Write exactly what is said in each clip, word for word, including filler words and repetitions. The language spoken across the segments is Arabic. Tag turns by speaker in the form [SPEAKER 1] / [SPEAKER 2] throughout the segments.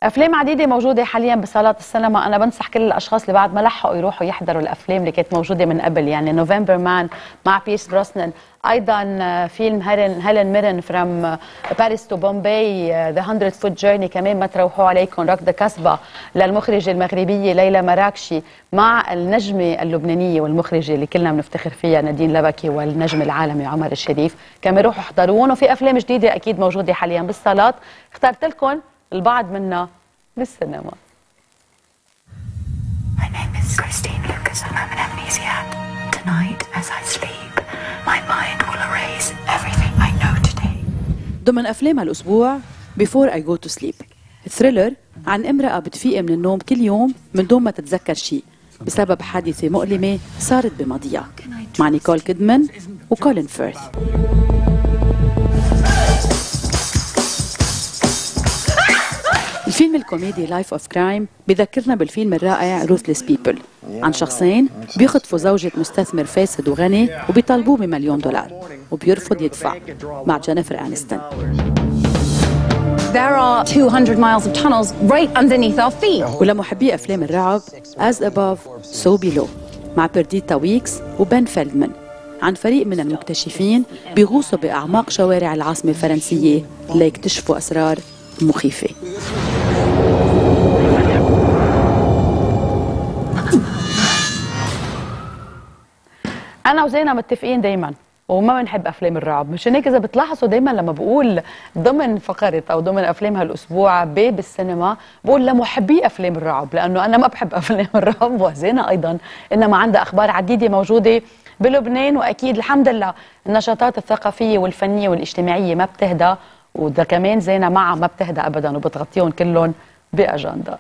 [SPEAKER 1] افلام عديده موجوده حاليا بصالات السينما. انا بنصح كل الاشخاص اللي بعد ما لحقوا يروحوا يحضروا الافلام اللي كانت موجوده من قبل، يعني نوفمبر مان مع بيرس بروسنان، ايضا فيلم هيلين هيلين ميرن فروم باريس تو بومباي، ذا هاندرد فوت جيرني كمان ما تروحوا عليكم، ركض كسبه للمخرجه المغربيه ليلى مراكشي مع النجمه اللبنانيه والمخرجه اللي كلنا بنفتخر فيها نادين لبكي، والنجم العالمي عمر الشريف، كمان روحوا احضروهم. وفي افلام جديده اكيد موجوده حاليا بالصالات، اخترت لكم البعض منها بالسينما.
[SPEAKER 2] My name is Christine Lucas and I'm an amnesiac. Tonight as I sleep, my mind will erase everything I know today.
[SPEAKER 3] ضمن أفلام هالأسبوع Before I Go to Sleep، ثريلر عن امرأة بتفيق من النوم كل يوم من دون ما تتذكر شيء بسبب حادثة مؤلمة صارت بماضيها، مع نيكول كيدمان وكولين فيرث. الفيلم الكوميدي لايف اوف كرايم بذكرنا بالفيلم الرائع روثلس بيبل عن شخصين بيخطفوا زوجة مستثمر فاسد وغني وبيطالبوه بمليون دولار وبيرفض يدفع، مع جينيفر أنستون.
[SPEAKER 4] There are two hundred miles of tunnels right underneath our feet.
[SPEAKER 3] ولمحبي أفلام الرعب As Above So Below مع بيرديتا ويكس وبن فيلدمان عن فريق من المكتشفين بيغوصوا بأعماق شوارع العاصمة الفرنسية ليكتشفوا أسرار مخيفة.
[SPEAKER 1] أنا وزينة متفقين دايما وما بنحب أفلام الرعب، مشان هيك إذا بتلاحظوا دايما لما بقول ضمن فقرة أو ضمن أفلام هالأسبوع باب السينما بقول لمحبي أفلام الرعب، لأنه أنا ما بحب أفلام الرعب وزينة أيضا، إنما عندها أخبار عديدة موجودة بلبنان، وأكيد الحمد لله النشاطات الثقافية والفنية والاجتماعية ما بتهدى، وده كمان زينة معها ما بتهدى أبدا وبتغطيهم كلهم بأجندة.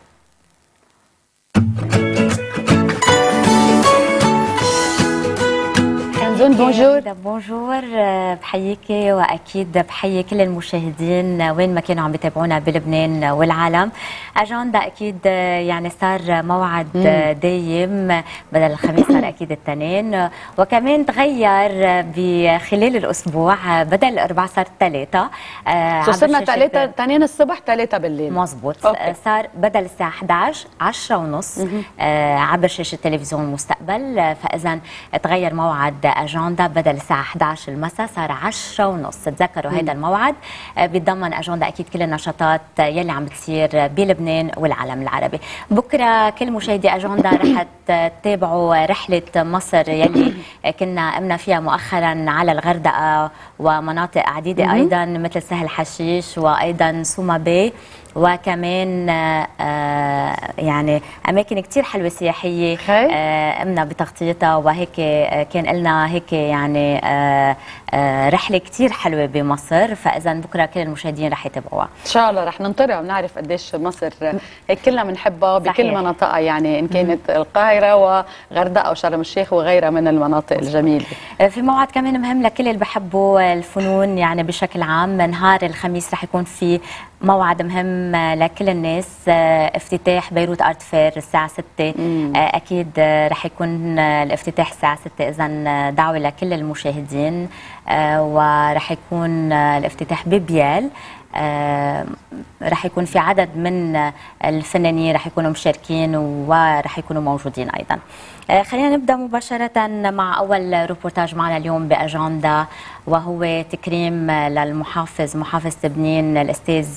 [SPEAKER 1] بونجور.
[SPEAKER 5] بونجور، بحييكي واكيد بحيي كل المشاهدين وين ما كانوا عم بيتابعونا بلبنان والعالم. اجندا اكيد يعني صار موعد دايم، بدل الخميس صار اكيد الاثنين، وكمان تغير بخلال الاسبوع، بدل الاربعاء صار ثلاثه،
[SPEAKER 1] صرنا ثلاثه اثنين الصبح ثلاثه بالليل.
[SPEAKER 5] مزبوط، صار بدل الساعه إحدى عشر عشرة ونص عبر شاشه تلفزيون المستقبل، فاذا تغير موعد اجندا، بدل الساعه إحدى عشر المساء صار عشرة ونص. تذكروا هذا الموعد بيتضمن اجندا اكيد كل النشاطات يلي عم بتصير بلبنان والعالم العربي. بكره كل مشاهدي اجندا رح تتابعوا رحله مصر يلي كنا قمنا فيها مؤخرا على الغردقه ومناطق عديده ايضا مثل سهل حشيش وايضا سوما باي، وكمان آه يعني اماكن كثير حلوه سياحيه آه قمنا بتغطيتها، وهيك كان لنا هيك يعني آه آه رحله كثير حلوه بمصر، فاذا بكره كل المشاهدين رح يتابعوها
[SPEAKER 1] ان شاء الله. رح ننطرها ونعرف قديش مصر هيك كلنا بنحبها بكل مناطقها، يعني ان كانت القاهره وغردقه وشرم الشيخ وغيرها من المناطق الجميله.
[SPEAKER 5] في موعد كمان مهم لكل اللي بحبوا الفنون يعني بشكل عام، نهار الخميس رح يكون في موعد مهم لكل الناس، افتتاح بيروت ارت فير الساعه ستة. اكيد رح يكون الافتتاح الساعه ستة، اذا دعوه لكل المشاهدين، ورح يكون الافتتاح ببيال. آه رح يكون في عدد من الفنانين رح يكونوا مشاركين ورح يكونوا موجودين ايضا. آه خلينا نبدا مباشره مع اول روبورتاج معنا اليوم باجندا، وهو تكريم للمحافظ محافظ تبنين الاستاذ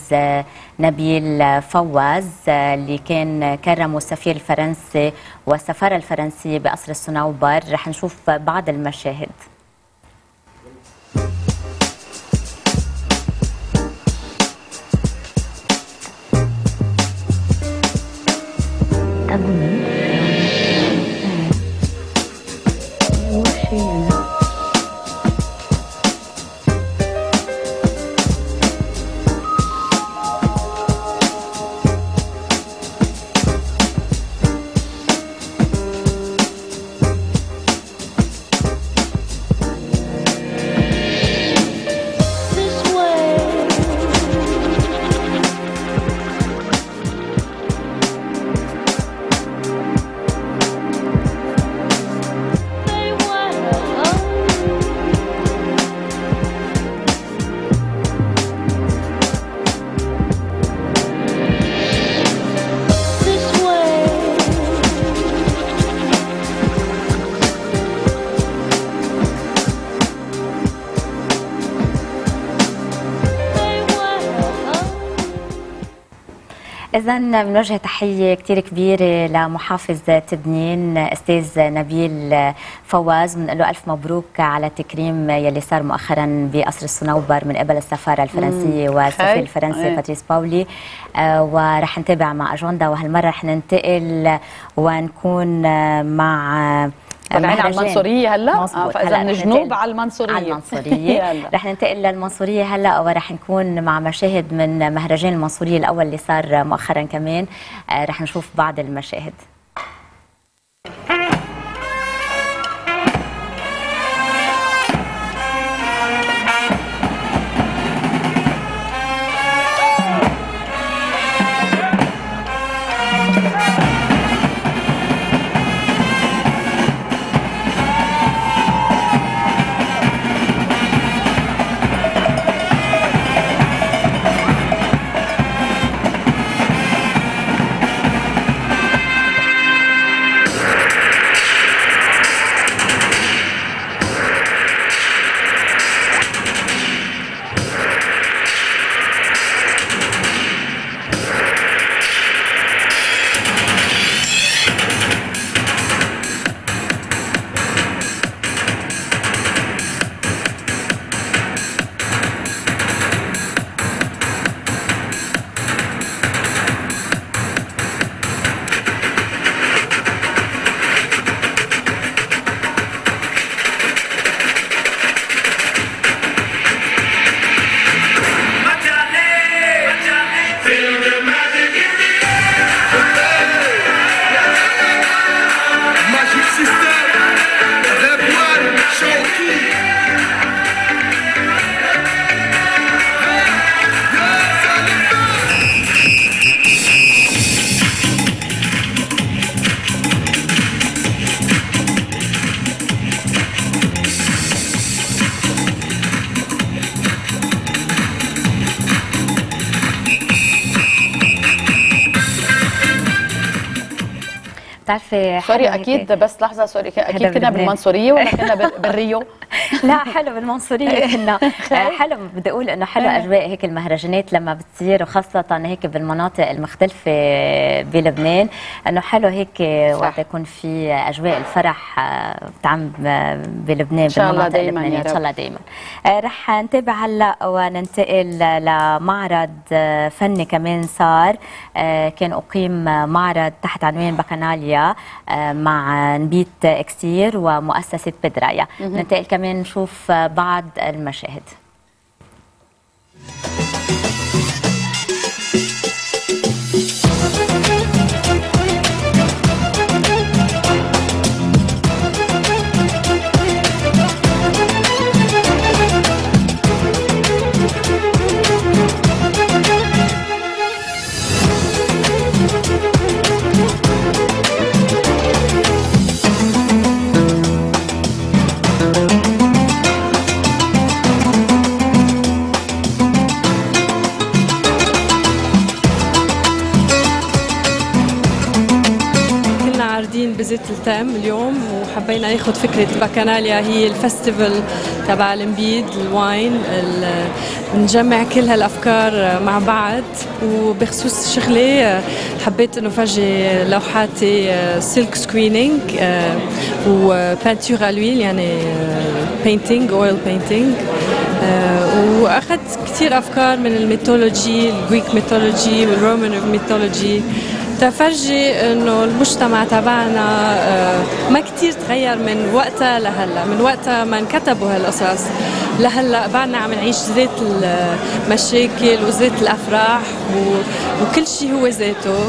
[SPEAKER 5] نبيل فواز، اللي كان كرمه السفير الفرنسي والسفاره الفرنسيه بقصر الصنوبر. رح نشوف بعض المشاهد. إذا بنوجه تحية كتير كبيرة لمحافظ تبنين أستاذ نبيل فواز، بنقول له ألف مبروك على التكريم يلي صار مؤخرا بقصر الصنوبر من قبل السفارة الفرنسية والسفير الفرنسي
[SPEAKER 1] أيه.
[SPEAKER 5] باتريس باولي. آه ورح نتابع مع أجندة، وهالمرة رح ننتقل ونكون آه مع
[SPEAKER 1] طالعين على المنصورية هلا.
[SPEAKER 5] مظبوط.
[SPEAKER 1] فإذا من الجنوب على المنصورية.
[SPEAKER 5] على المنصورية رح ننتقل للمنصورية هلا، ورح نكون مع مشاهد من مهرجان المنصورية الأول اللي صار مؤخرا كمان. آه رح نشوف بعض المشاهد. بتعرفي
[SPEAKER 1] سوري اكيد بس لحظه سوري اكيد كنا بالمنصوريه ولا كنا بالريو؟
[SPEAKER 5] لا حلو بالمنصوريه كنا. حلو بدي اقول انه حلو اجواء هيك المهرجانات لما بتصير، وخاصه هيك بالمناطق المختلفه بلبنان، انه حلو هيك وقت يكون في اجواء الفرح بتعم بلبنان بالمناطق اللبنانيه. ان شاء الله دائما. رح نتابع هلا وننتقل لمعرض فني كمان صار، كان اقيم معرض تحت عنوان باكاناليا مع نبيت اكسير ومؤسسه بدرايا. ننتقل كمان نشوف بعض المشاهد.
[SPEAKER 6] بزيت التام اليوم، وحبينا ناخذ فكره باكاناليا هي الفستيفال تبع المبيد الواين، بنجمع كل هالافكار مع بعض. وبخصوص شغلي حبيت انه فرجي لوحاتي سيلك سكرينينج وبانتور الويل، يعني بينتينج اويل بينتينج، واخذت كثير افكار من الميثولوجي، الجريك ميثولوجي والرومان ميثولوجي، تفرجي انه المجتمع تبعنا ما كتير تغير من وقتها لهلا، من وقتها ما انكتبوا هالقصص لهلا بعدنا عم نعيش ذات المشاكل وذات الافراح وكل شيء هو ذاته.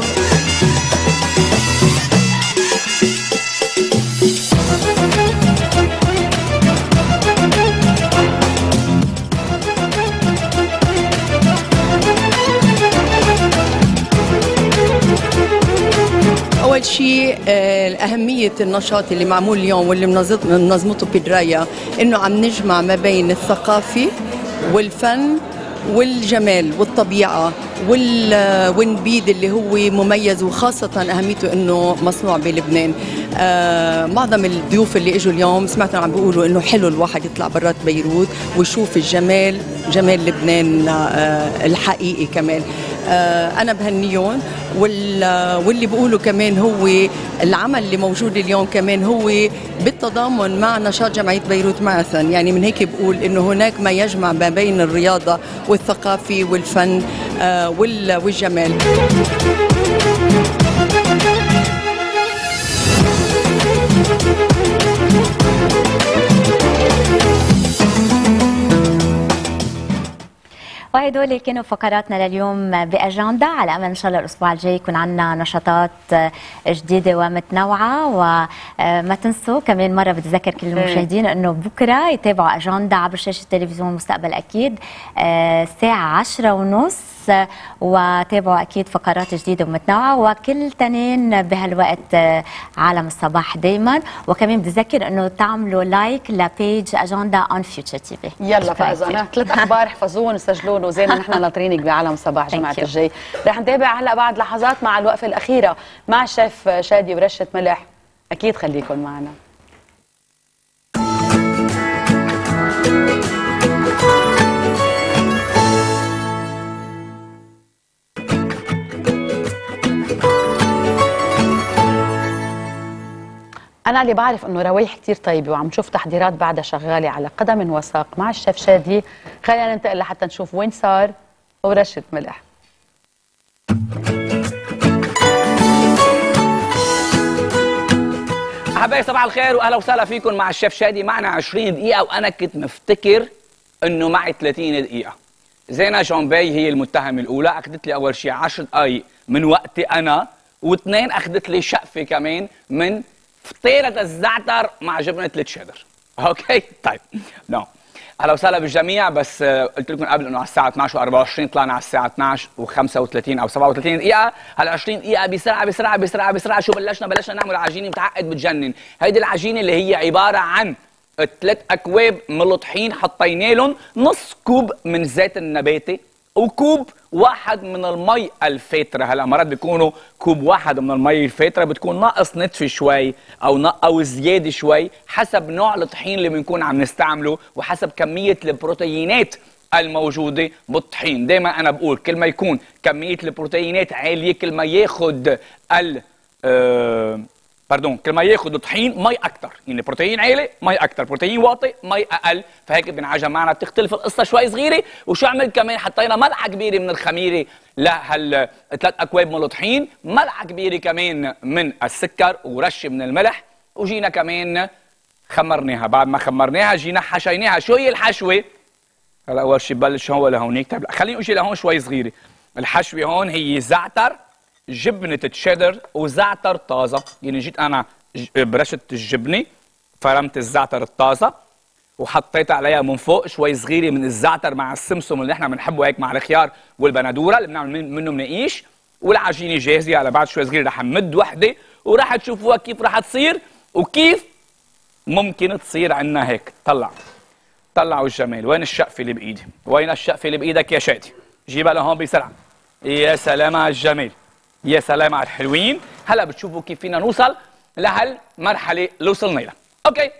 [SPEAKER 7] أول شيء أهمية النشاط اللي معمول اليوم واللي منظمته بدرايا، إنه عم نجمع ما بين الثقافة والفن والجمال والطبيعة والنبيد اللي هو مميز، وخاصة أهميته إنه مصنوع بلبنان. آه معظم الضيوف اللي اجوا اليوم سمعتهم عم بيقولوا إنه حلو الواحد يطلع برات بيروت ويشوف الجمال، جمال لبنان آه الحقيقي كمان. آه، انا بهنيهم. واللي بقوله كمان هو العمل اللي موجود اليوم كمان هو بالتضامن مع نشاط جمعيه بيروت ماراثون، يعني من هيك بقول انه هناك ما يجمع ما بين الرياضه والثقافه والفن آه، والجمال.
[SPEAKER 5] وهدول كانوا فقراتنا لليوم بأجندة، على أمل إن شاء الله الأسبوع الجاي يكون عندنا نشاطات جديدة ومتنوعة. وما تنسوا كمان مرة بتذكر كل المشاهدين أنه بكرة يتابعوا أجندة عبر شاشة تلفزيون المستقبل أكيد الساعة عشرة ونص، وتابعوا أكيد فقرات جديدة ومتنوعة، وكل تنين بهالوقت عالم الصباح دايما. وكمان بتذكر أنه تعملوا لايك لبيج أجندة أون فيوتشر تي في.
[SPEAKER 1] يلا فاذا انا ثلاث اخبار احفظوهم سجلوهم وزينا نحن ناطرينك بعالم صباح جمعة الجاي. رح نتابع هلا بعد لحظات مع الوقفة الأخيرة مع الشيف شادي ورشة ملح، أكيد خليكم معنا. أنا اللي بعرف إنه روايح كتير طيبة وعم نشوف تحضيرات بعدها شغالة على قدم وساق مع الشيف شادي. خلينا ننتقل لحتى نشوف وين صار ورشة ملح.
[SPEAKER 8] حبايبي صباح الخير واهلا وسهلا فيكم مع الشيف شادي. معنا عشرين دقيقة وانا كنت مفتكر انه معي ثلاثين دقيقة. زينة جامبي هي المتهمة الأولى، أخذت لي أول شيء عشر دقايق من وقتي أنا، واثنين أخذت لي شقفة كمان من فطيرة الزعتر مع جبنة التشيدر. اوكي طيب نو اهلا وسهلا بالجميع. بس قلت لكم قبل انه على الساعه اثنعش وأربعة وعشرين طلعنا على الساعه اثنعش وخمسة وثلاثين او سبعة وثلاثين دقيقه. هلا عشرين دقيقه بسرعه بسرعه بسرعه بسرعه. شو بلشنا؟ بلشنا نعمل عجينه متعقد بتجنن. هيدي العجينه اللي هي عباره عن ثلاث اكواب ملطحين حطينا لهم نص كوب من زيت النباتي وكوب واحد من المي الفاتره. هلا مرات بيكونوا كوب واحد من المي الفاتره بتكون ناقص نتفه شوي او او زياده شوي حسب نوع الطحين اللي بنكون عم نستعمله وحسب كميه البروتينات الموجوده بالطحين. دائما انا بقول كل ما يكون كميه البروتينات عاليه كل ما ياخذ ال آه باردون كل ما ياخذ الطحين مي اكثر، يعني بروتين عالي مي اكثر، بروتين واطي مي اقل، فهيك بنعجم معنا بتختلف القصه شوي صغيره. وشو عملت كمان؟ حطينا ملعقه كبيره من الخميره لهال ثلاث اكواب من الطحين، ملعقه كبيره كمان من السكر ورشه من الملح، وجينا كمان خمرناها. بعد ما خمرناها جينا حشيناها. شو هي الحشوه؟ هلا اول شيء ببلش هون لهونيك. طيب خليني اجي لهون شوي صغيره. الحشوه هون هي زعتر، جبنة تشيدر وزعتر طازة. يعني جيت أنا برشة الجبنة فرمت الزعتر الطازة وحطيت عليها من فوق شوي صغيرة من الزعتر مع السمسم اللي احنا بنحبه هيك مع الخيار والبندورة اللي بنعمل منه منقيش، والعجينة جاهزة. على بعد شوي صغيرة رح نمد وحدة وراح تشوفوها كيف رح تصير وكيف ممكن تصير عنا هيك. طلع طلعوا الجمال. وين الشقفة اللي بإيدي؟ وين الشقفة اللي بإيدك يا شادي؟ جيبها لهون بسرعة. يا سلام على الجمال، يا سلام على الحلوين. هلا بتشوفوا كيف فينا نوصل لهالمرحله اللي وصلنا لها. اوكي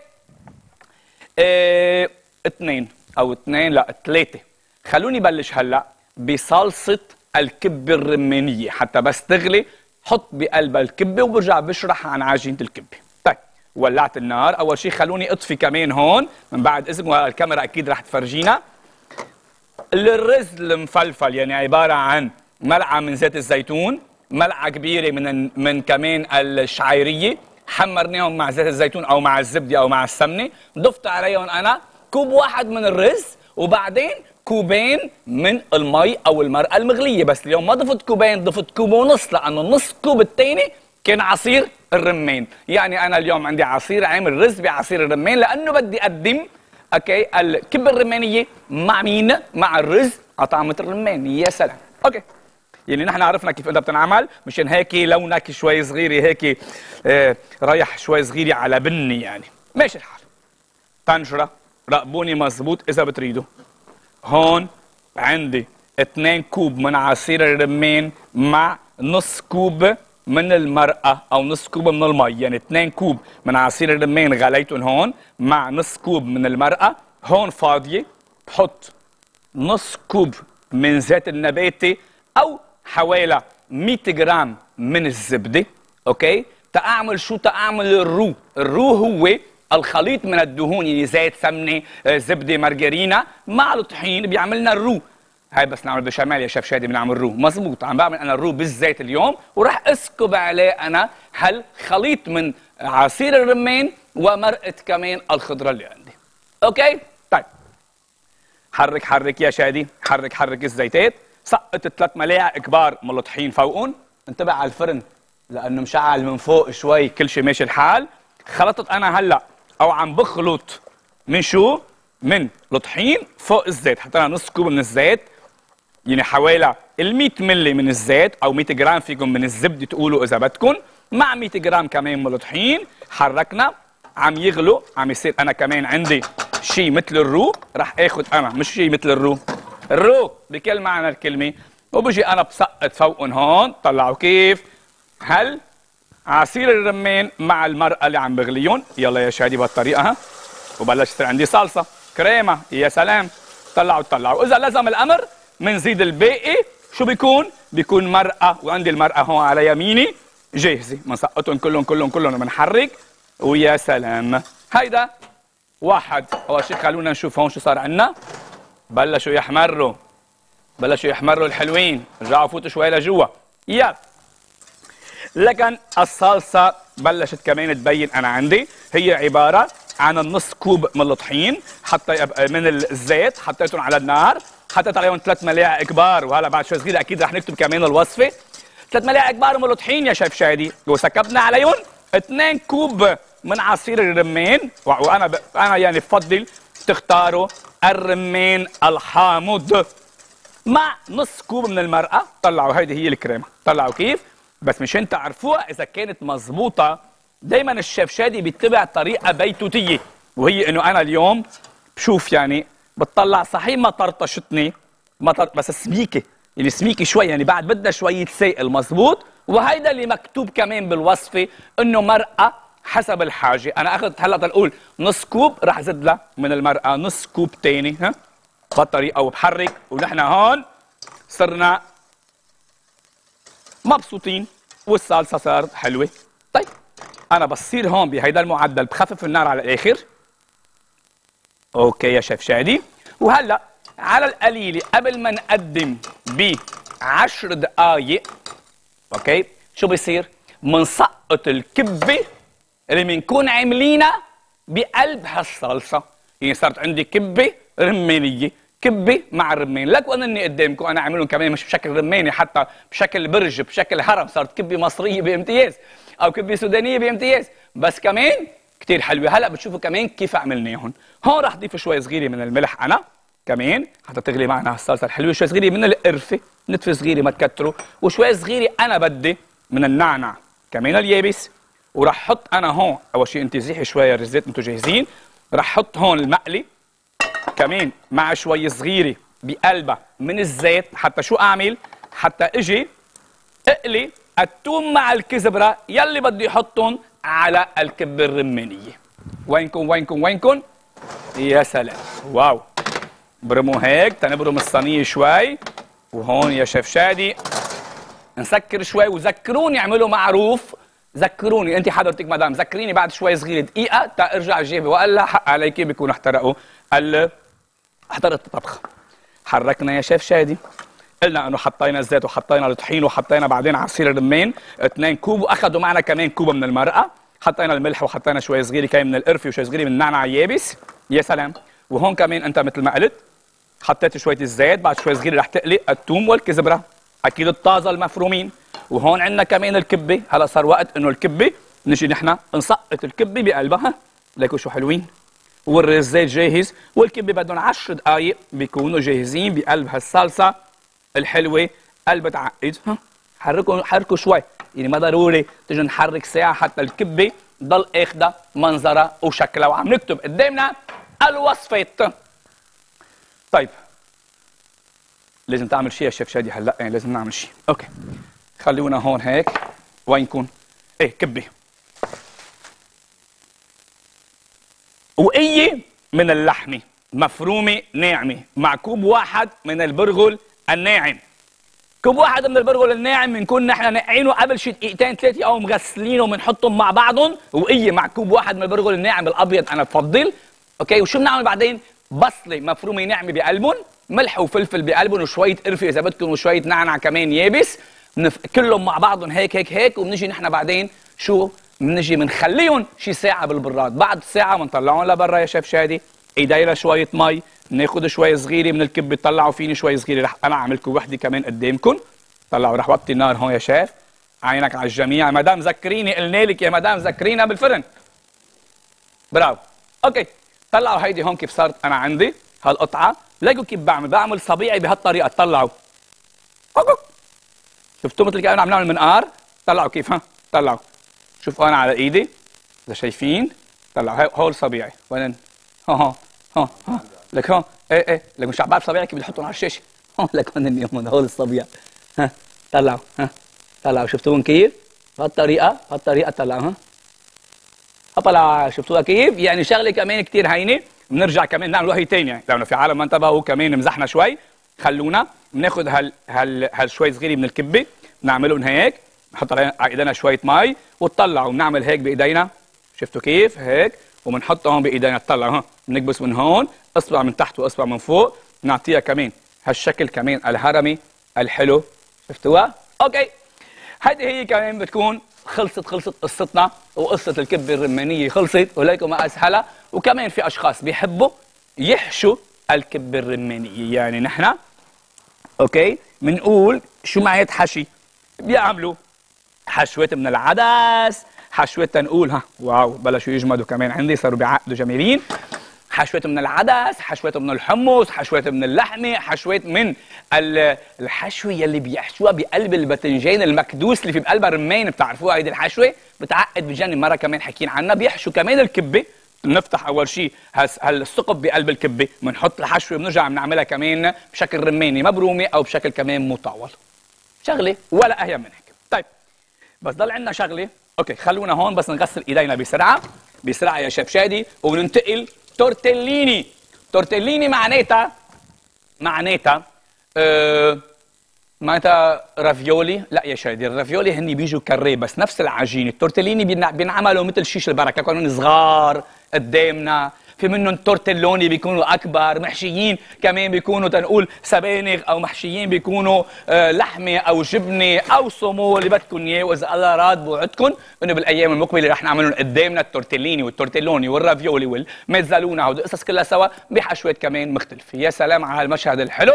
[SPEAKER 8] اه اثنين او اثنين لا ثلاثه. خلوني بلش هلا بصلصه الكبه الرمانيه حتى بس تغلي. حط بقلبها الكبه وبرجع بشرح عن عجينه الكبه. طيب ولعت النار. اول شيء خلوني اطفي كمان هون من بعد اذن، والكاميرا اكيد رح تفرجينا الرز المفلفل. يعني عباره عن ملعقه من زيت الزيتون، ملعقه كبيره من من كمان الشعيريه، حمرناهم مع زيت الزيتون او مع الزبده او مع السمنه. ضفت عليهم انا كوب واحد من الرز وبعدين كوبين من المي او المرقه المغليه. بس اليوم ما ضفت كوبين، ضفت كوب ونص لانه النص كوب الثاني كان عصير الرمان. يعني انا اليوم عندي عصير عامل رز بعصير الرمان لانه بدي اقدم اوكي الكبه الرمانيه مع مين؟ مع الرز على طعمه الرمان. يا سلام. اوكي يعني نحن عرفنا كيف بدها بتنعمل. مشان هيك لونك شوي صغيره هيك آه رايح شوي صغيره على بني يعني ماشي الحال. طنجره راقبوني مزبوط اذا بتريدوا. هون عندي اثنين كوب من عصير الرمان مع نص كوب من المرقه او نص كوب من المي. يعني اثنين كوب من عصير الرمان غليتهم هون مع نص كوب من المرقه. هون فاضيه بحط نص كوب من زيت النباتي او حوالي مية جرام من الزبده. اوكي، تاعمل شو؟ تاعمل الرو. الرو هو الخليط من الدهون، يعني زيت، سمنه، زبده، مارجرينا مع الطحين بيعمل لنا الرو. هاي بس نعمل بشاميل يا شيف شادي بنعمل رو. مزبوط، عم بعمل انا الرو بالزيت اليوم، وراح اسكب عليه انا هالخليط من عصير الرمان ومرقه كمان الخضره اللي عندي. اوكي؟ طيب حرك حرك يا شادي، حرك حرك الزيتات. سقط ثلاث ملاعق كبار من الطحين فوقهم. انتبه على الفرن لانه مشعل من فوق شوي، كل شيء ماشي الحال. خلطت انا هلا او عم بخلط من شو؟ من الطحين فوق الزيت. حتى انا نص كوب من الزيت، يعني حوالي ال مية ملي من الزيت او مية جرام فيكم من الزبده تقولوا اذا بدكم، مع مية جرام كمان من الطحين. حركنا، عم يغلو، عم يصير انا كمان عندي شيء مثل الرو. رح اخذ انا مش شيء مثل الرو، الرو بكل معنى الكلمه، وبجي انا بسقط فوقهم هون. طلعوا كيف؟ هل عصير الرمان مع المرقه اللي عم بغليهم. يلا يا شادي بهالطريقه ها. وبلش يصير عندي صلصه كريمه. يا سلام، طلعوا طلعوا. اذا لزم الامر منزيد الباقي. شو بيكون؟ بيكون مرقه، وعندي المرقه هون على يميني جاهزه. بنسقطهم كلهم كلهم كلهم وبنحرك. ويا سلام، هيدا واحد. اول شيء خلونا نشوف هون شو صار عندنا. بلشوا يحمروا، بلشوا يحمروا الحلوين. رجعوا فوتوا شوي لجوا. يا لكن الصلصه بلشت كمان تبين انا عندي. هي عباره عن النص كوب من الطحين، حتى من الزيت حطيتهم على النار، حطيت عليهم ثلاث ملاعق كبار، وهلا بعد شوي صغيره اكيد رح نكتب كمان الوصفه. ثلاث ملاعق كبار من الطحين يا شيف شادي، وسكبنا عليهم اثنين كوب من عصير الرمان. وانا ب... انا يعني بفضل تختاروا الرمان الحامض، مع نص كوب من المرقه. طلعوا هيدي هي الكريمه. طلعوا كيف؟ بس مشان تعرفوها اذا كانت مزبوطه، دائما الشيف شادي بيتبع طريقه بيتوتيه، وهي انه انا اليوم بشوف يعني بتطلع صحيح ما طرطشتني، ما طر... بس سميكه، يعني سميكه شوي، يعني بعد بدها شويه سائل. مزبوط. وهيدا اللي مكتوب كمان بالوصفه انه مرقه حسب الحاجه. انا اخذت هلا تنقول نص كوب، رح زد لها من المرقه نص كوب ثاني ها بهالطريقه، وبحرك. ونحن هون صرنا مبسوطين والصلصه صارت حلوه. طيب انا بصير هون بهيدا المعدل بخفف النار على الاخر. اوكي يا شيف شادي. وهلا على القليله قبل ما نقدم بعشر دقائق، اوكي شو بيصير؟ منسقط الكبه اللي بنكون عاملينها بقلب هالصلصه. يعني صارت عندي كبه رمانيه، كبه مع الرمان. لك وانا اني قدامكم انا عاملهم كمان مش بشكل رماني، حتى بشكل برج، بشكل هرم. صارت كبه مصريه بامتياز او كبه سودانيه بامتياز، بس كمان كتير حلوه. هلا بتشوفوا كمان كيف عملناهم. هون رح ضيف شوي صغيره من الملح انا كمان حتى تغلي معنا هالصلصه الحلوه. شوي صغيره من القرفه، نتفه صغيره ما تكتروا. وشوي صغيره انا بدي من النعنع كمان اليابس. وراح احط انا هون اول شيء انت زيحي شويه الزيت، انتم جاهزين. راح احط هون المقلي كمان مع شوي صغيره بقلبها من الزيت. حتى شو اعمل؟ حتى اجي اقلي الثوم مع الكزبره يلي بدي احطهم على الكبه الرمانيه. وينكم وينكم وينكم؟ يا سلام، واو. برموا هيك، تنبرم الصينيه شوي. وهون يا شيف شادي نسكر شوي. وذكروني اعملوا معروف، ذكروني انت حضرتك مدام، ذكريني بعد شوي صغيره دقيقه تا ارجع جيبي، والا حق عليكي بيكون احترقوا ال احترقت الطبخه. حركنا يا شيف شادي، قلنا انه حطينا الزيت وحطينا الطحين وحطينا بعدين عصير الرمان اثنين كوب، واخذوا معنا كمان كوب من المرقه. حطينا الملح وحطينا شوي صغيره كمان من القرفه وشوي صغيره من النعناع اليابس. يا سلام. وهون كمان انت مثل ما قلت حطيت شويه الزيت، بعد شوي صغيره رح تقلي الثوم والكزبره اكيد الطازه المفرومين. وهون عندنا كمان الكبه. هلا صار وقت انه الكبه نجي نحن نسقط الكبه بقلبها. ليكوا شو حلوين. والزيت جاهز، والكبه بدهم عشر دقائق بيكونوا جاهزين بقلب هالصلصه الحلوه. قلب تعقد ها، حركوا حركوا شوي، يعني ما ضروري تيجي نحرك ساعه حتى الكبه ضل اخذها منظرها وشكلها. وعم نكتب قدامنا الوصفات. طيب لازم تعمل شيء يا شيف شادي هلا، يعني لازم نعمل شيء. اوكي خلونا هون هيك. وينكم؟ ايه كبه وقية من اللحمه مفرومه ناعمه مع كوب واحد من البرغل الناعم. كوب واحد من البرغل الناعم بنكون نحن نقعينه قبل شي دقيقتين ثلاثه او مغسلينه وبنحطهم مع بعضهم، وقيه مع كوب واحد من البرغل الناعم الابيض انا بفضل. اوكي، وشو بنعمل بعدين؟ بصله مفرومه ناعمه بقلبهم، ملح وفلفل بقلبهم، وشويه قرفه اذا بدكم، وشويه نعنع كمان يابس، نف... كلهم مع بعضهم هيك هيك هيك، وبنجي نحن بعدين شو؟ بنجي بنخليهم شي ساعه بالبراد، بعد ساعه بنطلعهم لبرا يا شيف شادي، ايدينا شويه مي، بناخذ شوي صغيره من الكبه، طلعوا فيني شوي صغيره، رح انا اعمل لكم وحده كمان قدامكم. طلعوا، رح وطي النار هون يا شيف، عينك على الجميع. مدام ذكريني، قلنا لك يا مدام ذكرينا بالفرن. برافو. اوكي، طلعوا هيدي هون كيف صارت انا عندي هالقطعه، لقوا كيف بعمل، بعمل صبيعي بهالطريقه، طلعوا. شفتوا مثل كيف انا عم نعمل منقار؟ طلعوا كيف، ها؟ طلعوا. شوفوا انا على ايدي، اذا شايفين، طلعوا هول صبيعي، وين؟ ها ها ها لك هون، ايه ايه، لك مش عبالي صبيعي كيف بتحطهم على الشاشه، هون لك هون اليوم هول الصبيع، ها طلعوا، ها طلعوا، شفتوهم كيف؟ بهالطريقه، بهالطريقه طلعوا، ها هلا شفتوها كيف؟ يعني شغله كمان كثير هينه، بنرجع كمان نعمل وهي ثانيه، يعني لو في عالم ما انتبهوا كمان مزحنا شوي، خلونا بناخذ هال هال هالشوي صغيره من الكبه، بنعملهم هيك، بنحط على ايدينا شويه مي، وتطلعوا، بنعمل هيك بايدينا، شفتوا كيف؟ هيك، وبنحطها هون بايدينا، تطلعوا، ها بنكبس من هون، اصبع من تحت واصبع من فوق، بنعطيها كمان هالشكل كمان الهرمي الحلو، شفتوها؟ اوكي، هذه هي كمان بتكون خلصت خلصت قصتنا، وقصة الكبة الرمانية خلصت، وليكم ما أسهلها. وكمان في أشخاص بيحبوا يحشوا الكبة الرمانية، يعني نحن أوكي بنقول شو معنى حشي؟ بيعملوا حشوات من العدس، حشوات تنقول ها واو بلشوا يجمدوا كمان عندي، صاروا بيعقدوا جميلين، حشوات من العدس، حشوات من الحمص، حشوات من اللحمه، حشوات من الحشوه يلي بيحشوها بقلب الباذنجان المكدوس اللي في بقلبها رمان، بتعرفوها هيدي الحشوه بتعقد بجنن، مره كمان حكينا عنها. بيحشوا كمان الكبه، بنفتح اول شيء هالثقب بقلب الكبه، بنحط الحشوه، بنرجع بنعملها كمان بشكل رماني مبرومه او بشكل كمان مطول. شغله ولا اهين من هيك. طيب بس ضل عندنا شغله، اوكي خلونا هون بس نغسل ايدينا بسرعه بسرعه يا شيف شادي، وننتقل تورتيليني. تورتيليني معناتها معناتها أه معناتها رافيولي. لا يا شادي، الرافيولي هني بيجوا كريه بس نفس العجينه. التورتيليني بينعملوا مثل شيش البركه، كانوا صغار قدامنا، في منهم تورتيلوني بيكونوا اكبر، محشيين كمان بيكونوا تنقول سبانخ، او محشيين بيكونوا آه لحمه او جبنه او صومو اللي بدكم اياه. واذا الله راد بوعدكم انه بالايام المقبله رح نعملهم قدامنا التورتيليني والتورتيلوني والرافيولي والميزالونا، هودي القصص كلها سوا بحشوات كمان مختلفه. يا سلام على هالمشهد الحلو.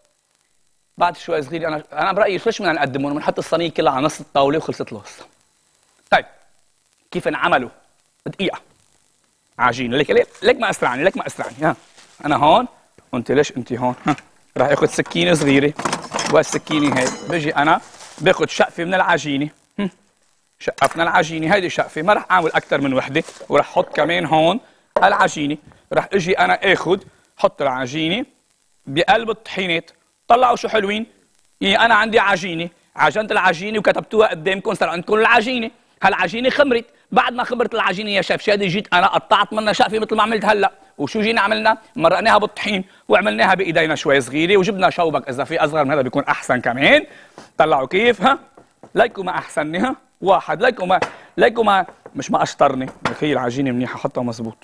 [SPEAKER 8] بعد شوي صغير انا انا برايي ليش بدنا نقدمهم؟ بنحط الصينيه كلها على نص الطاوله وخلصت القصه. طيب كيف انعملوا؟ بدقيقه عجينه، ليك ليك ليك ما اسرعني، ليك ما اسرعني. ها انا هون وانت ليش انت هون؟ ها راح اخذ سكينه صغيره، والسكينه هيك بيجي انا باخذ شقفه من العجينه، شقفنا العجينه، هيدي شقفه ما راح اعمل اكثر من وحده، وراح احط كمان هون العجينه، راح اجي انا اخذ حط العجينه بقلب الطحينات. طلعوا شو حلوين، يعني انا عندي عجينه، عجنت العجينه وكتبتوها قدامكم، صار عندكم العجينه، هالعجينه خمرت. بعد ما خمرت العجينه يا شيف شادي جيت انا قطعت منها شقفه مثل ما عملت هلا، وشو جينا عملنا؟ مرقناها بالطحين وعملناها بايدينا شوي صغيره، وجبنا شوبك اذا في اصغر من هذا بيكون احسن كمان. طلعوا كيف؟ ها ليكوا ما احسنني، ها واحد ليكوا ما ليكوا ما مش ما اشطرني. هي العجينه منيحه، حطها مزبوط،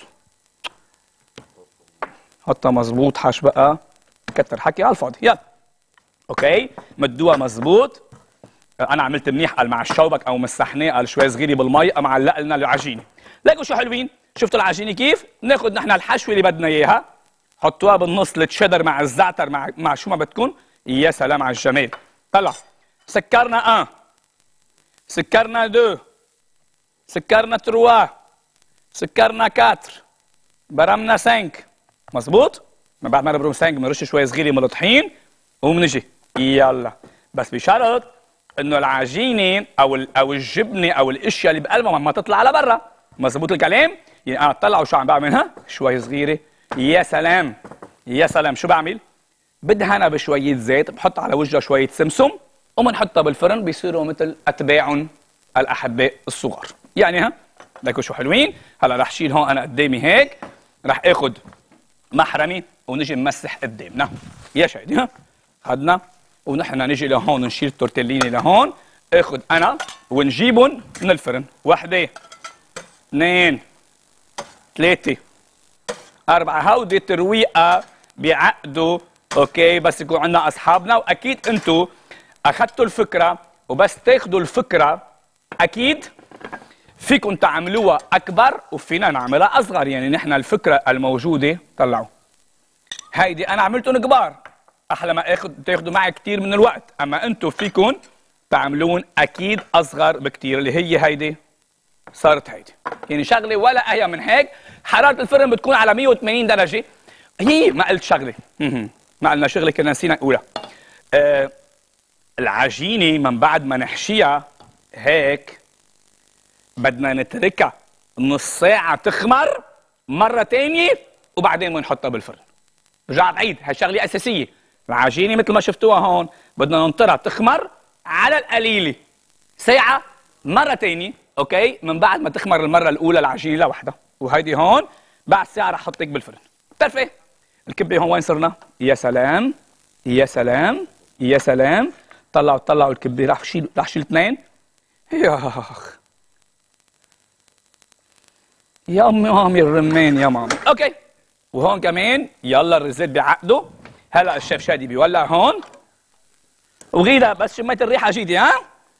[SPEAKER 8] حطها مزبوط، حش بقى كتر حكي على الفاضي. يلا اوكي مدوها مزبوط. انا عملت منيح قال مع الشوبك او مسحناه قال شوي صغيره بالمي، قام علق لنا العجينه. ليكوا شو حلوين، شفتوا العجينه كيف؟ بناخذ نحن الحشوه اللي بدنا اياها، حطوها بالنص، التشيدر مع الزعتر مع مع شو ما بدكم. يا سلام على الجمال. طلع سكرنا ان، سكرنا دو، سكرنا تروا، سكرنا كاتر، برمنا سانك. مزبوط؟ ما بعد ما نبرم سانك بنرش شوي صغيره من الطحين وبنجي يلا، بس بشرط انه العجينه او او الجبنه او الاشياء اللي بقلبها ما تطلع لبرا. مزبوط الكلام؟ يعني انا اطلع وشو عم بعملها؟ شوي صغيره. يا سلام يا سلام. شو بعمل؟ بدهنها بشويه زيت، بحط على وجهها شويه سمسم، وبنحطها بالفرن بيصيروا مثل اتباعهم الاحباء الصغار. يعني ها ليكوا شو حلوين. هلا رح شيل هون انا قدامي هيك، رح اخذ محرمي ونجي نمسح قدامنا. يا شادي ها خدنا ونحن نجي لهون ونشيل التورتيليني لهون. اخذ انا ونجيبهم من الفرن. وحده، اثنين، ثلاثه، اربعه. هودي الترويقه بيعقدوا اوكي بس يكون عندنا اصحابنا. واكيد انتم اخذتوا الفكره، وبس تاخذوا الفكره اكيد فيكم تعملوها اكبر وفينا نعملها اصغر. يعني نحن الفكره الموجوده طلعوا هيدي انا عملتهم كبار، احلى ما اخذ تاخذوا معي كثير من الوقت. اما انتم فيكم تعملون اكيد اصغر بكثير، اللي هي هيدي صارت هيدي. يعني شغله ولا اهي من هيك. حراره الفرن بتكون على مية وثمانين درجه. هي ما قلت شغله، ما قلنا شغله كنا نسينا نقولها. آه العجينه من بعد ما نحشيها هيك بدنا نتركها نص ساعه تخمر مره ثانيه وبعدين بنحطها بالفرن. رجعت عيد، هاي شغله اساسيه. العجينه مثل ما شفتوها هون بدنا ننطرها تخمر على القليله ساعه مره ثانيه اوكي. من بعد ما تخمر المره الاولى العجينه لوحدها، وهيدي هون بعد ساعه رح احطك بالفرن. بتعرفي الكبه هون وين صرنا؟ يا سلام يا سلام يا سلام. طلعوا طلعوا الكبه. رح شيل رح شيل اثنين. ياخ يا امي مامي الرمان يا مامي. اوكي وهون كمان يلا الرزات بيعقدوا. هلا الشيف شادي بيولع هون. وغيدا بس شميت الريحه جيتي ها؟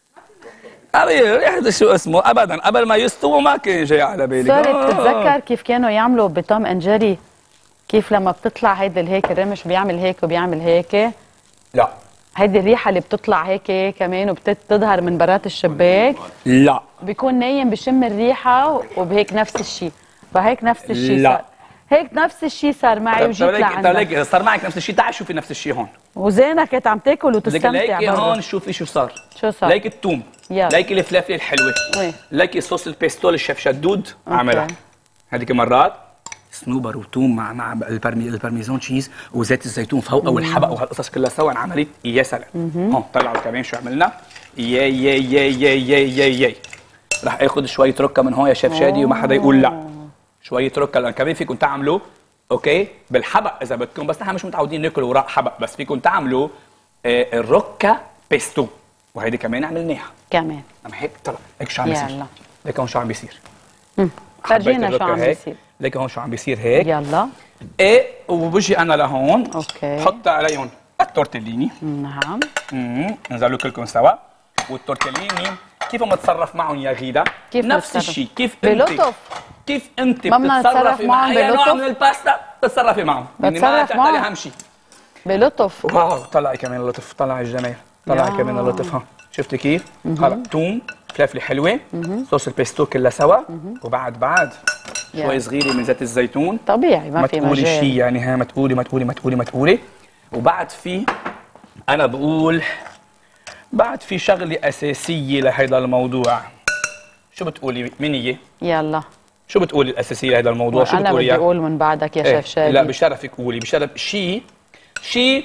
[SPEAKER 8] ابي ريحه شو اسمه ابدا قبل ما يستووا ما كان جاي على بالي.
[SPEAKER 1] سوري بتتذكر كيف كانوا يعملوا بتوم اند جيري؟ كيف لما بتطلع هيدي هيك الرمش بيعمل هيك وبيعمل هيك؟
[SPEAKER 8] لا
[SPEAKER 1] هيدي الريحه اللي بتطلع هيك كمان وبتظهر من برات الشباك.
[SPEAKER 8] لا
[SPEAKER 1] بيكون نايم بشم الريحه وبهيك نفس الشيء. فهيك نفس الشيء
[SPEAKER 8] لا.
[SPEAKER 1] صار. هيك نفس الشيء صار معي وجيت لعندك.
[SPEAKER 8] طيب ليك صار معك نفس الشيء. تعال شوفي نفس الشيء هون.
[SPEAKER 1] وزينه كانت عم تاكل وتستمتع.
[SPEAKER 8] ليكي هون شوفي شو صار.
[SPEAKER 1] شو صار؟
[SPEAKER 8] ليكي الثوم، ليكي الفلافل الحلوه،
[SPEAKER 1] وي.
[SPEAKER 8] ليكي صوص البيستو الشيف شدود عملها هذيك مرات. صنوبر وثوم مع مع البرمي البرميزون تشيز وزيت الزيتون فوق والحبق وهالقصص كلها سوا انعملت. يا سلام. هون طلعوا كمان شو عملنا. يا يا يا يا يا يا يا رح اخذ شويه ركه من هون يا شيف شادي وما حدا يقول لا. شويه ركه لان كمان فيكم تعملوا اوكي بالحبق اذا بدكم، بس نحن مش متعودين ناكل وراء حبق. بس فيكم تعملوا آه الركه بيستو وهيدي كمان عملناها
[SPEAKER 1] كمان.
[SPEAKER 8] عم هيك طلع هيك شو عم بيصير.
[SPEAKER 1] يلا
[SPEAKER 8] ليك هون شو عم بيصير.
[SPEAKER 1] فرجينا شو عم بيصير.
[SPEAKER 8] ليك هون شو عم بيصير هيك.
[SPEAKER 1] يلا
[SPEAKER 8] ايه وبجي انا لهون
[SPEAKER 1] اوكي
[SPEAKER 8] بحط عليهم التورتيليني.
[SPEAKER 1] نعم.
[SPEAKER 8] امم نزلوا كلكم سوا. والتورتيليني كيف بتصرف معهم يا غيدا؟
[SPEAKER 1] كيف
[SPEAKER 8] نفس
[SPEAKER 1] بتصرف؟
[SPEAKER 8] الشيء. كيف
[SPEAKER 1] بلطف.
[SPEAKER 8] كيف انت
[SPEAKER 1] ما بدنا نتصرف
[SPEAKER 8] بتتصرفي مع
[SPEAKER 1] معهم
[SPEAKER 8] اي نوع
[SPEAKER 1] بلطف؟
[SPEAKER 8] من الباستا بتتصرفي معهم. يعني ما
[SPEAKER 1] بتصرف معهم.
[SPEAKER 8] تعتلي اهم شيء.
[SPEAKER 1] بلطف.
[SPEAKER 8] واو طلعي كمان اللطف. طلعي الجمال. طلعي كمان اللطف. ها شفتي كيف؟ هلا ثوم، فلافل حلوه، صوص البيستو كلها سوا، وبعد بعد شوي صغيره من زيت الزيتون.
[SPEAKER 1] طبيعي ما في
[SPEAKER 8] ما تقولي
[SPEAKER 1] مجال.
[SPEAKER 8] شيء يعني. ها ما تقولي ما تقولي ما تقولي ما تقولي. وبعد في انا بقول بعد في شغله اساسيه لهذا الموضوع. شو بتقولي مين هي؟
[SPEAKER 1] يلا
[SPEAKER 8] شو بتقولي الاساسيه لهذا الموضوع؟ شو
[SPEAKER 1] انا
[SPEAKER 8] بتقولي
[SPEAKER 1] بدي اقول من بعدك يا
[SPEAKER 8] ايه؟
[SPEAKER 1] شيف شادي.
[SPEAKER 8] لا بشرفك قولي. بشرف شيء شيء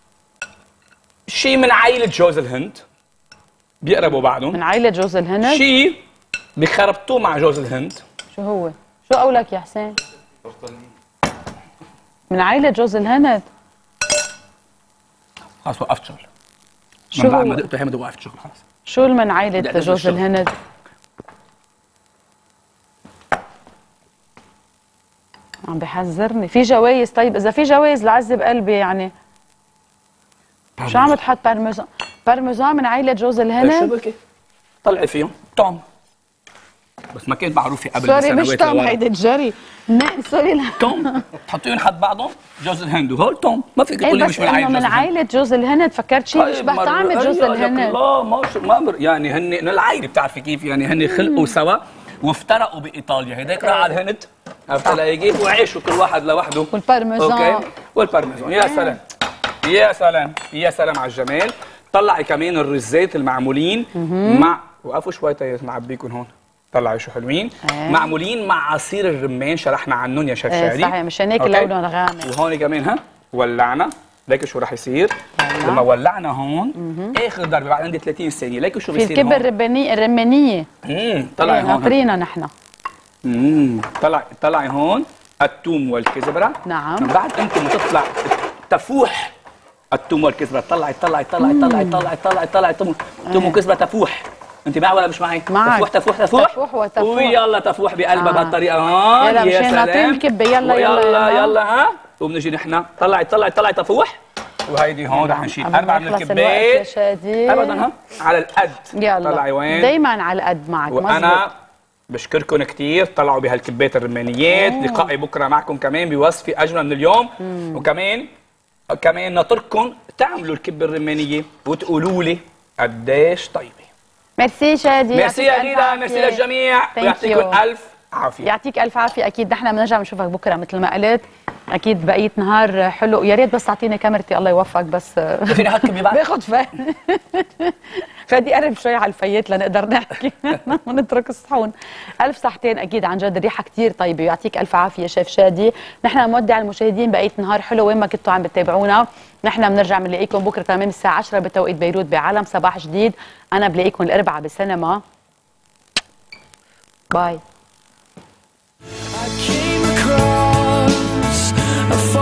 [SPEAKER 8] شيء من عائله جوز الهند بيقربوا بعضهم.
[SPEAKER 1] من عائله جوز الهند.
[SPEAKER 8] شيء بخربطوه مع جوز الهند.
[SPEAKER 1] شو هو؟ شو قولك يا حسين؟ من عائله جوز الهند.
[SPEAKER 8] خلاص وقفت شغل.
[SPEAKER 1] شو
[SPEAKER 8] من بعد
[SPEAKER 1] هو؟
[SPEAKER 8] ما دقته هي وقفت شغل خلاص.
[SPEAKER 1] شو من عائله
[SPEAKER 8] بدي أعتذر
[SPEAKER 1] جوز
[SPEAKER 8] الشغل.
[SPEAKER 1] الهند؟ عم بحذرني في جوايز. طيب اذا في جوايز لعذب قلبي يعني. شو عم تحط بارميزان؟ بارميزان من عائله جوز
[SPEAKER 8] شو
[SPEAKER 1] الهند؟
[SPEAKER 8] بكي؟ طلعي فيهم توم. بس ما كانت معروفه قبل
[SPEAKER 1] سوري
[SPEAKER 8] بسنوات
[SPEAKER 1] مش توم
[SPEAKER 8] لورا.
[SPEAKER 1] هيدي الجري. لا سوري لا.
[SPEAKER 8] توم تحطيهم حد بعضهم جوز الهند وهول توم. ما فيك
[SPEAKER 1] ايه
[SPEAKER 8] تقولي
[SPEAKER 1] بس
[SPEAKER 8] مش من
[SPEAKER 1] انه
[SPEAKER 8] عائله
[SPEAKER 1] من
[SPEAKER 8] جوز الهند.
[SPEAKER 1] عائله جوز الهند فكرت شيء بيشبه
[SPEAKER 8] مر-
[SPEAKER 1] طعم جوز
[SPEAKER 8] أيوة،
[SPEAKER 1] الهند.
[SPEAKER 8] لا ما شو ما بر... يعني هن من العائله بتعرفي كيف يعني هن خلقوا سوا وافترقوا بايطاليا. هداك راح على الهند عرفت علي كيف وعيشوا كل واحد لوحده.
[SPEAKER 1] والبارميزان.
[SPEAKER 8] اوكي والبارميزان. يا سلام يا سلام يا سلام على الجمال. طلعي كمان الرزات المعمولين مع وقفوا شوي تيس نعبيكم هون. طلعي شو حلوين.
[SPEAKER 1] ايه.
[SPEAKER 8] معمولين مع عصير الرمان شرحنا عنهم يا شيف
[SPEAKER 1] ايه
[SPEAKER 8] شادي.
[SPEAKER 1] صحيح مشان هيك
[SPEAKER 8] أوكي؟
[SPEAKER 1] لونهم غامق.
[SPEAKER 8] وهون كمان ها ولعنا. ليك شو رح يصير
[SPEAKER 1] يلا.
[SPEAKER 8] لما ولعنا هون. اخر ضربه بعد عندي ثلاثين ثانيه. ليك شو
[SPEAKER 1] في
[SPEAKER 8] بيصير
[SPEAKER 1] الكبه
[SPEAKER 8] هون.
[SPEAKER 1] الربانيه الرمانيه.
[SPEAKER 8] امم طلعي
[SPEAKER 1] ايه
[SPEAKER 8] هون.
[SPEAKER 1] ناطرينا نحن.
[SPEAKER 8] امم طلعي طلعي هون الثوم والكزبره.
[SPEAKER 1] نعم.
[SPEAKER 8] من بعد انت بتطلع تفوح التوم والكزبره، طلعي طلعي طلعي طلعي طلعي طلعي طلعي التوم التوم والكزبره تفوح. انت معي ولا مش معي؟
[SPEAKER 1] معك.
[SPEAKER 8] تفوح تفوح تفوح
[SPEAKER 1] تفوح وتفوح.
[SPEAKER 8] ويلا تفوح بقلبها
[SPEAKER 1] آه.
[SPEAKER 8] بهالطريقه. ها
[SPEAKER 1] يلا
[SPEAKER 8] يا
[SPEAKER 1] مشان ناطرين
[SPEAKER 8] سلام.
[SPEAKER 1] الكبة. يلا يلا
[SPEAKER 8] يلا
[SPEAKER 1] يلا.
[SPEAKER 8] يلا ها. وبنجي نحن طلعي طلعي طلعي تفوح. وهيدي هون رح نشيل اربعه من
[SPEAKER 1] يخلص الوقت
[SPEAKER 8] الكبات
[SPEAKER 1] يا شادي.
[SPEAKER 8] ابدا ها على القد.
[SPEAKER 1] يلا
[SPEAKER 8] طلعي وين؟
[SPEAKER 1] دايما على القد معك.
[SPEAKER 8] وانا
[SPEAKER 1] مزبوط.
[SPEAKER 8] بشكركم كثير، طلعوا بهالكبات الرمانيات. لقائي بكره معكم كمان بوصفه اجمل من اليوم. مم. وكمان كمان ناطركم تعملوا الكبه الرمانيه وتقولوا لي قديش طيبه.
[SPEAKER 1] ميرسي شادي.
[SPEAKER 8] ميرسي يا غيدا، ميرسي للجميع ويعطيكم الف عافيه.
[SPEAKER 1] يعطيك الف عافيه. اكيد نحن بنرجع بنشوفك بكره مثل ما قلت. اكيد بقيه نهار حلو. يا ريت بس تعطيني كاميرتي الله يوفقك. بس
[SPEAKER 8] فيني هكب بعد
[SPEAKER 1] باخذ فن فادي قرب شوي على الفيات لنقدر نحكي ونترك الصحون. الف صحتين اكيد عن جد الريحه كثير طيبه. يعطيك الف عافيه شيف شادي. نحن نودع المشاهدين بقيه نهار حلو وين ما كنتوا عم بتتابعونا. نحن بنرجع بنلاقيكم بكره تمام الساعه عشرة بتوقيت بيروت بعالم صباح جديد. انا بلاقيكم الاربعاء بسينما. باي.